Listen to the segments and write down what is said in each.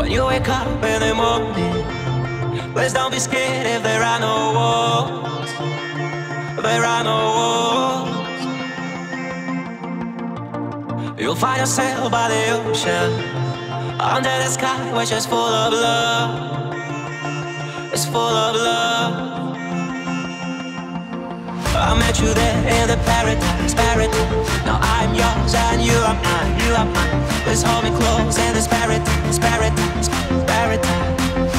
When you wake up in the morning, please don't be scared if there are no walls. There are no walls. You'll find yourself by the ocean, under the sky which is full of love. It's full of love. I met you there in the paradise, paradise. Now I'm yours and you are mine, you are mine. Please hold me close in this paradise, paradise, paradise.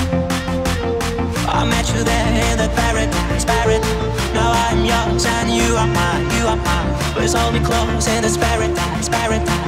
I met you there in the paradise, paradise. Now I'm yours and you are mine, you are mine. Please hold me close in this paradise, paradise.